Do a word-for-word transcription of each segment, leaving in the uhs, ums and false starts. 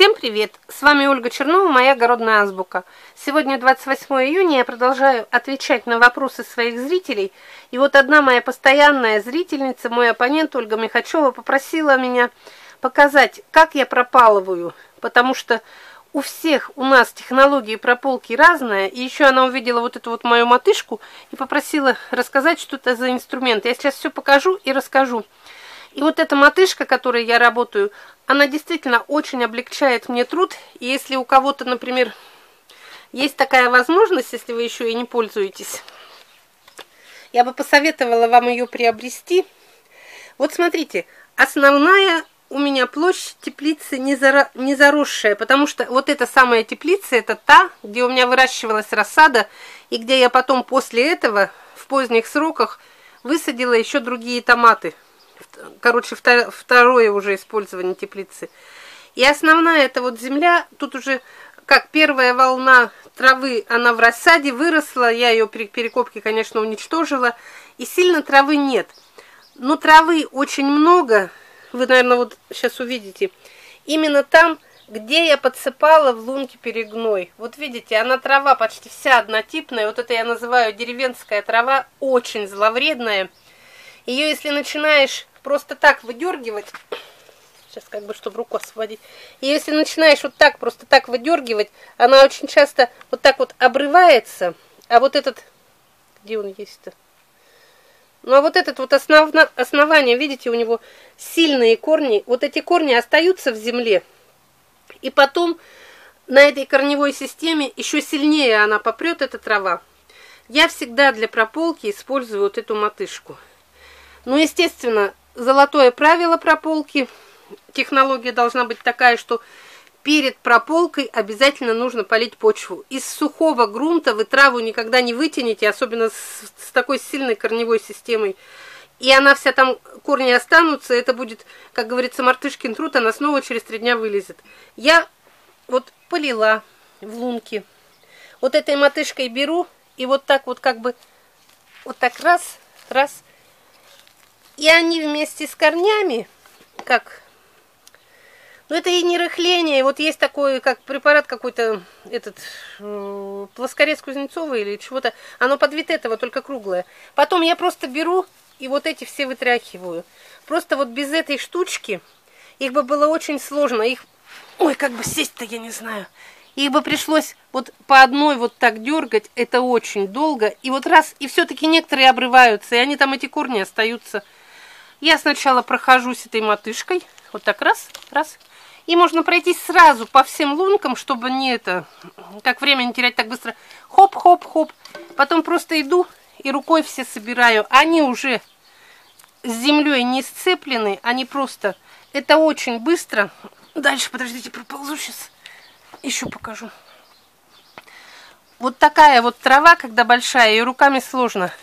Всем привет! С вами Ольга Чернова, моя огородная азбука. Сегодня двадцать восьмое июня, я продолжаю отвечать на вопросы своих зрителей. И вот одна моя постоянная зрительница, мой оппонент Ольга Михачева, попросила меня показать, как я пропалываю. Потому что у всех у нас технологии прополки разная. И еще она увидела вот эту вот мою мотышку и попросила рассказать, что это за инструмент. Я сейчас все покажу и расскажу. И вот эта мотышка, которой я работаю, она действительно очень облегчает мне труд. И если у кого-то, например, есть такая возможность, если вы еще и не пользуетесь, я бы посоветовала вам ее приобрести. Вот смотрите, основная у меня площадь теплицы не, зара... не заросшая, потому что вот эта самая теплица, это та, где у меня выращивалась рассада, и где я потом после этого в поздних сроках высадила еще другие томаты. Короче, второе уже использование теплицы. И основная это вот земля, тут уже как первая волна травы, она в рассаде выросла, я ее при перекопке, конечно, уничтожила, и сильно травы нет. Но травы очень много, вы, наверное, вот сейчас увидите, именно там, где я подсыпала в лунки перегной. Вот видите, она трава почти вся однотипная, вот это я называю деревенская трава, очень зловредная. Ее, если начинаешь просто так выдергивать, сейчас как бы, чтобы руку освободить, и если начинаешь вот так, просто так выдергивать, она очень часто вот так вот обрывается, а вот этот, где он есть-то? Ну, а вот этот вот основ... основание, видите, у него сильные корни, вот эти корни остаются в земле, и потом на этой корневой системе еще сильнее она попрет, эта трава. Я всегда для прополки использую вот эту мотышку. Ну, естественно, золотое правило прополки, технология должна быть такая, что перед прополкой обязательно нужно полить почву. Из сухого грунта вы траву никогда не вытянете, особенно с, с такой сильной корневой системой. И она вся там, корни останутся, это будет, как говорится, мартышкин труд, она снова через три дня вылезет. Я вот полила в лунки. Вот этой мотышкой беру и вот так вот как бы, вот так раз, раз. И они вместе с корнями, как, ну это и не рыхление, вот есть такой, как препарат какой-то, этот, э, плоскорез Кузнецова или чего-то, оно под вид этого, только круглое. Потом я просто беру и вот эти все вытряхиваю. Просто вот без этой штучки, их бы было очень сложно, их, ой, как бы сесть-то, я не знаю. Их бы пришлось вот по одной вот так дергать, это очень долго. И вот раз, и все-таки некоторые обрываются, и они там, эти корни остаются. Я сначала прохожусь этой мотышкой, вот так раз, раз. И можно пройтись сразу по всем лункам, чтобы не это, как время не терять так быстро. Хоп, хоп, хоп. Потом просто иду и рукой все собираю. Они уже с землей не сцеплены, они просто, это очень быстро. Дальше, подождите, проползу сейчас. Еще покажу. Вот такая вот трава, когда большая, ее руками сложно.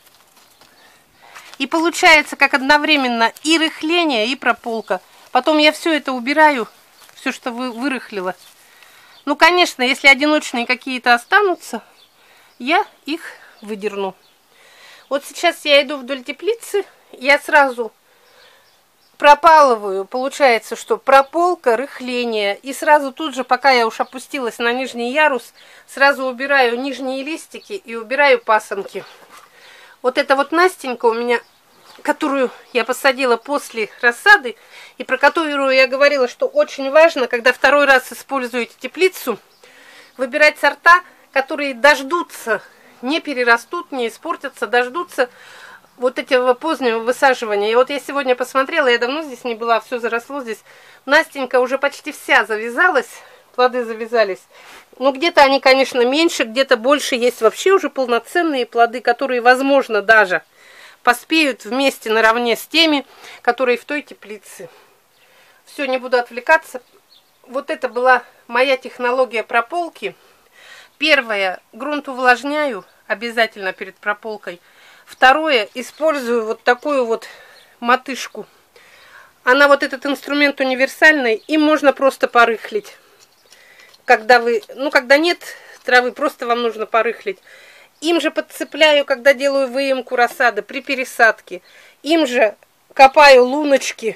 И получается, как одновременно и рыхление, и прополка. Потом я все это убираю, все, что вы вырыхлила. Ну, конечно, если одиночные какие-то останутся, я их выдерну. Вот сейчас я иду вдоль теплицы, я сразу пропалываю, получается, что прополка, рыхление, и сразу тут же, пока я уж опустилась на нижний ярус, сразу убираю нижние листики и убираю пасынки. Вот эта вот Настенька у меня, которую я посадила после рассады, и про которую я говорила, что очень важно, когда второй раз используете теплицу, выбирать сорта, которые дождутся, не перерастут, не испортятся, дождутся вот этого позднего высаживания. И вот я сегодня посмотрела, я давно здесь не была, все заросло здесь. Настенька уже почти вся завязалась, плоды завязались. Ну, где-то они, конечно, меньше, где-то больше. Есть вообще уже полноценные плоды, которые, возможно, даже поспеют вместе наравне с теми, которые в той теплице. Все, не буду отвлекаться. Вот это была моя технология прополки. Первое, грунт увлажняю обязательно перед прополкой. Второе, использую вот такую вот мотышку. Она, вот этот инструмент универсальный, им можно просто порыхлить. Когда вы, ну, когда нет травы, просто вам нужно порыхлить. Им же подцепляю, когда делаю выемку рассады при пересадке. Им же копаю луночки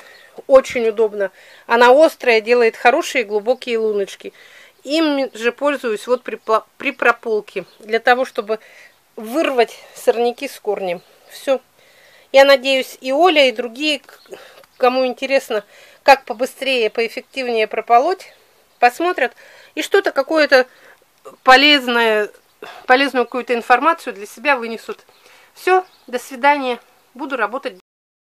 очень удобно. Она острая, делает хорошие глубокие луночки. Им же пользуюсь вот при, при прополке, для того, чтобы вырвать сорняки с корнем. Все. Я надеюсь, и Оля, и другие, кому интересно, как побыстрее, поэффективнее прополоть, посмотрят и что-то какое-то полезное, полезную какую-то информацию для себя вынесут. Все, до свидания. Буду работать.